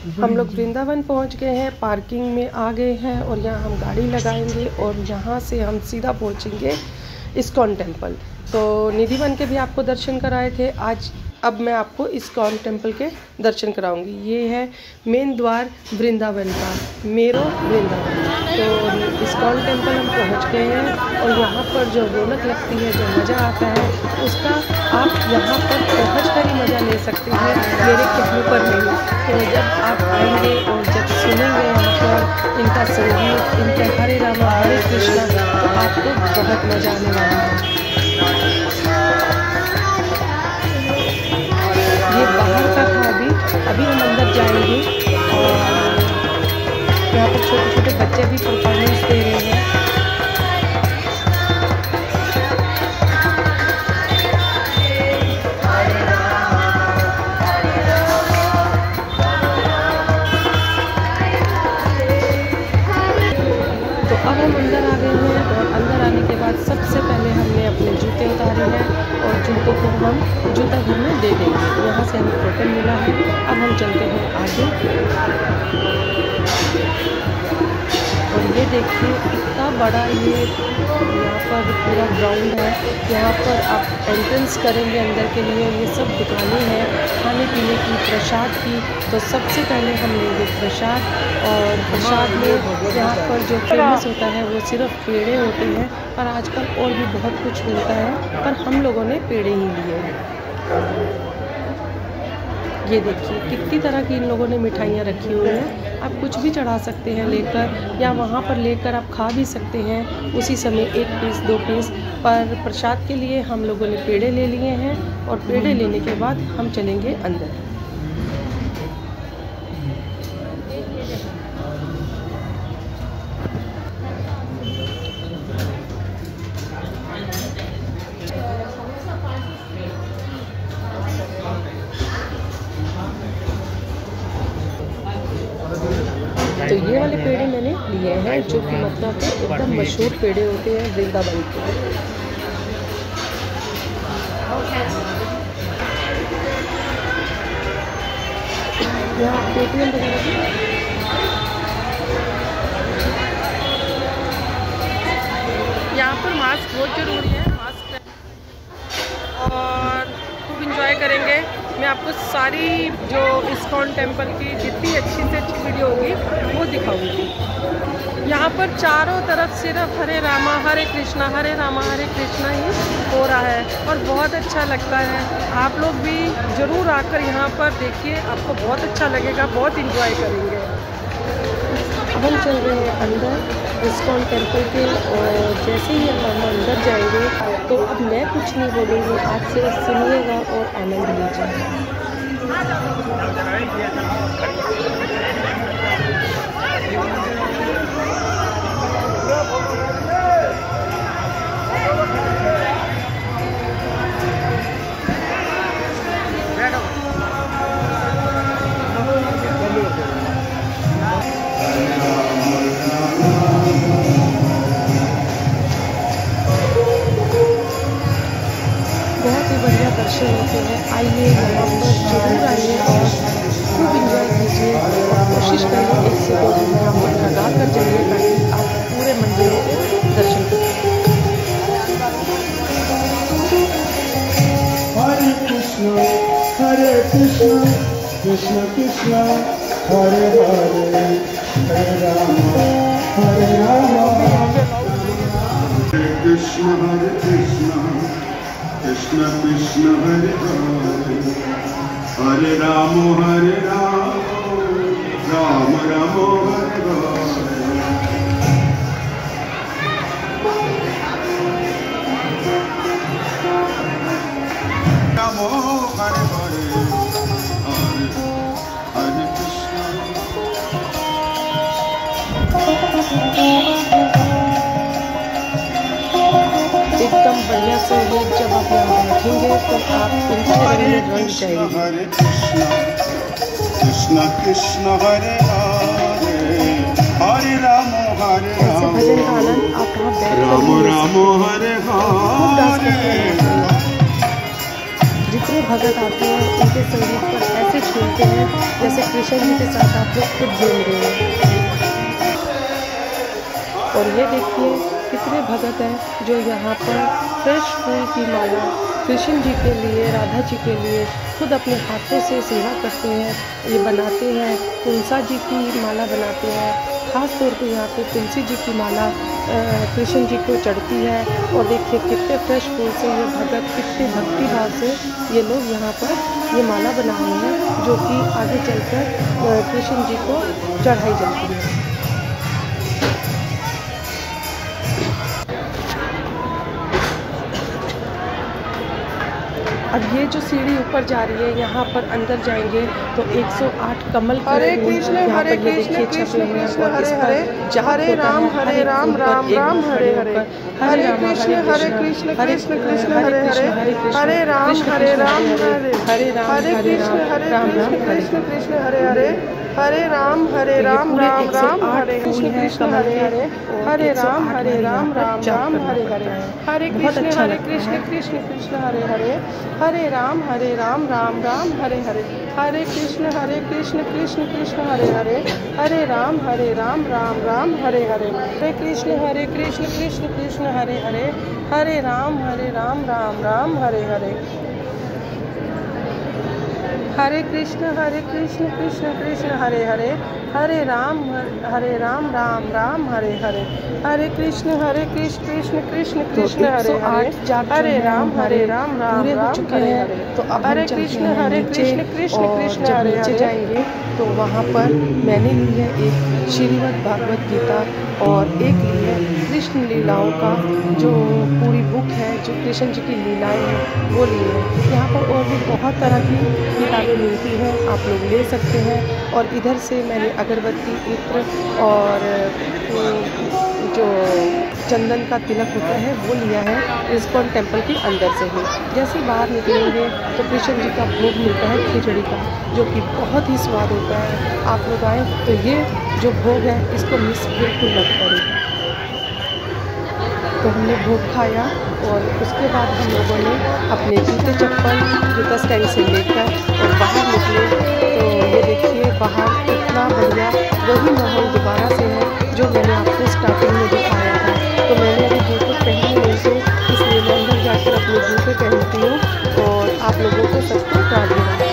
हम लोग वृंदावन पहुंच गए हैं, पार्किंग में आ गए हैं और यहाँ हम गाड़ी लगाएंगे और यहाँ से हम सीधा पहुंचेंगे इस्कॉन टेम्पल। तो निधिवन के भी आपको दर्शन कराए थे, आज अब मैं आपको इस्कॉन टेम्पल के दर्शन कराऊंगी। ये है मेन द्वार वृंदावन का, मेरो वृंदावन। तो इस्कॉन टेम्पल हम पहुंच गए हैं और यहाँ पर जो रौनक लगती है, जो मज़ा आता है, उसका आप यहाँ पर पहुँच कर ही मज़ा ले सकते हैं, मेरे कहने पर नहीं। तो जब आप आएंगे और जब सुनेंगे यहाँ पर इनका संगीत, इनके हरे रामा हरे कृष्णा, तो आपको बहुत मज़ा आने वाला है। ये बाहर का था, अभी हम अंदर जाएंगे और यहाँ पर छोटे छोटे बच्चे भी परफॉर्मेंस दे रहे हैं। तो अब हम अंदर आ गए हैं और अंदर आने के बाद सबसे पहले हमने अपने जूते उतारे हैं और जूतों को हम जूता घर में दे देंगे। यहाँ से हमें टोकन मिला है। अब हम चलते हैं आगे और ये देखिए इतना बड़ा ये यहाँ पर पूरा ग्राउंड है। यहाँ पर आप एंट्रेंस करेंगे अंदर के लिए, ये सब दुकानें हैं खाने पीने की, प्रसाद की। तो सबसे पहले हम लेंगे प्रसाद और प्रसाद में यहाँ पर जो फेमस होता है वो सिर्फ पेड़े होते हैं, पर आजकल और भी बहुत कुछ मिलता है, पर हम लोगों ने पेड़े ही लिए हैं। ये देखिए कितनी तरह की इन लोगों ने मिठाइयाँ रखी हुई हैं। आप कुछ भी चढ़ा सकते हैं लेकर, या वहाँ पर लेकर आप खा भी सकते हैं उसी समय, 1 पीस 2 पीस। पर प्रसाद के लिए हम लोगों ने पेड़े ले लिए हैं और पेड़े लेने के बाद हम चलेंगे अंदर। तो ये वाले पेड़े मैंने लिए हैं, जो कि मतलब एकदम मशहूर पेड़े होते हैं वृंदावन के। यहाँ पेटीएम वगैरह यहाँ पर मास्क बहुत ज़रूरी है, मास्क और खूब इंजॉय करेंगे। मैं आपको सारी जो इस्कॉन टेम्पल की जितनी अच्छी से अच्छी वीडियो होगी वो दिखाऊंगी। यहाँ पर चारों तरफ सिर्फ हरे रामा हरे कृष्णा, हरे रामा हरे कृष्णा ही हो रहा है और बहुत अच्छा लगता है। आप लोग भी ज़रूर आकर यहाँ पर देखिए, आपको बहुत अच्छा लगेगा, बहुत इंजॉय करेंगे। अब हम चल रहे हैं अंदर इस्कॉन टेम्पल के और जैसे ही हम अंदर जाएंगे तो अब मैं कुछ नहीं बोलूँगी, आप सिर्फ सुनिएगा और आनंद लीजिए। बहुत ही बढ़िया दर्शन होते हैं। आइए यहाँ पर जरूर आइए और खूब इंजॉय कीजिए और कोशिश करिए 1 से 2 दिन यहाँ पर लगा कर जाइए ताकि आप पूरे मंदिरों के दर्शन करें। हरे कृष्णा कृष्ण कृष्ण हरे हरे, हरे राम हरे कृष्ण कृष्ण कृष्ण हरे हरे, हरे राम राम राम हरे हरे। रामो हरे हरे, हरे हरे कृष्ण। एकदम बढ़िया संगीत जब आप यहाँ बैठेंगे तो आप इंस्टाग्राम में रंग जाएंगे। हरे कृष्ण कृष्ण हरे हरे, हरे राम ऐसे भजन का आनंद आप वहाँ बैठ राम राम हरे हरे। जितने कितने भगत आते हैं, उनके संगीत पर ऐसे झूमते हैं जैसे कृष्ण जी के साथ आप लोग खुद झूम रहे हैं। और ये देखिए कितने भगत हैं जो यहाँ पर फ्रेश फूल की माला कृष्ण जी के लिए, राधा जी के लिए खुद अपने हाथों से सेवा करते हैं, ये बनाते हैं। तुलसा जी की माला बनाते हैं, ख़ास तौर पे यहाँ पे तुलसी जी की माला कृष्ण जी को चढ़ती है। और देखिए कितने फ्रेश फूल से ये भगत, कितने भक्ति भाव से ये लोग यहाँ पर ये माला बना रहे हैं, जो कि आगे चलकर कृष्ण जी को चढ़ाई जाती है। अब ये जो सीढ़ी ऊपर जा रही है, यहाँ पर अंदर जाएंगे तो 108 कमल के हरे कृष्ण हरे कृष्ण कृष्ण कृष्ण हरे हरे हरे राम राम राम हरे हरे हरे कृष्ण कृष्ण कृष्ण हरे हरे हरे राम हरे हरे कृष्ण कृष्ण हरे हरे हरे राम राम हरे कृष्ण हरे हरे राम राम हरे हरे कृष्ण कृष्ण हरे हरे राम राम हरे हरे कृष्ण कृष्ण कृष्ण हरे हरे राम राम हरे हरे कृष्ण कृष्ण कृष्ण हरे राम राम हरे हरे हरे कृष्ण कृष्ण कृष्ण हरे राम राम हरे हरे कृष्ण कृष्ण कृष्ण हरे राम पूरे हो चुके हैं। तो अब हरे कृष्ण कृष्ण कृष्ण हरे नीचे जाएंगे तो वहाँ पर मैंने ली है एक श्रीमद् भागवत गीता और एक ली है कृष्ण लीलाओं का जो पूरी बुक है, जो कृष्ण जी की लीलाएं हैं वो ली है। यहाँ पर और भी बहुत तरह की किताबें मिलती हैं, आप लोग ले सकते हैं। और इधर से मैंने अगरबत्ती, इत्र और जो चंदन का तिलक होता है वो लिया है इस्कॉन टेम्पल के अंदर से ही। जैसे बाहर निकलेंगे तो कृष्ण जी का भोग मिलता है खिचड़ी का, जो कि बहुत ही स्वाद होता है। आप लोग आए तो ये जो भोग है इसको मिस बिल्कुल मत करें। तो हमने भोग खाया और उसके बाद हम लोगों ने अपने जूते चप्पल जूता स्टैंड से लेकर और बाहर निकले। तो ये देखिए बाहर कितना बढ़िया वही माहौल दोबारा से है जो मैंने आपको स्टार्टिंग में दिखाया था। तो मैंने अभी जूते पहने नहीं थे, इसलिए मैं अंदर जाकर अपने जूते पहनती हूँ और आप लोगों को सबको बता दूँगा।